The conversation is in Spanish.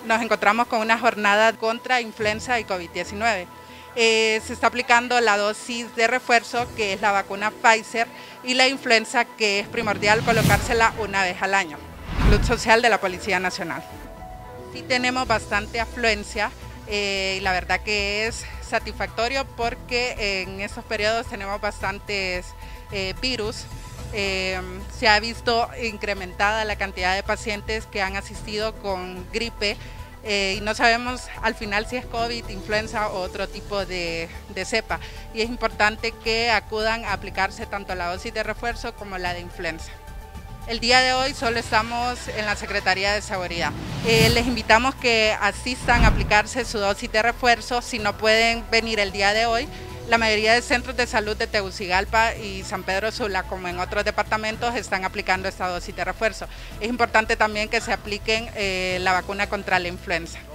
nos encontramos con una jornada contra influenza y COVID-19. Se está aplicando la dosis de refuerzo, que es la vacuna Pfizer, y la influenza, que es primordial colocársela una vez al año. Club Social de la Policía Nacional. Sí tenemos bastante afluencia y la verdad que es satisfactorio porque en estos periodos tenemos bastantes virus. Se ha visto incrementada la cantidad de pacientes que han asistido con gripe y no sabemos al final si es COVID, influenza o otro tipo de cepa. Y es importante que acudan a aplicarse tanto la dosis de refuerzo como la de influenza. El día de hoy solo estamos en la Secretaría de Seguridad. Les invitamos que asistan a aplicarse su dosis de refuerzo. Si no pueden venir el día de hoy, la mayoría de centros de salud de Tegucigalpa y San Pedro Sula, como en otros departamentos, están aplicando esta dosis de refuerzo. Es importante también que se apliquen la vacuna contra la influenza.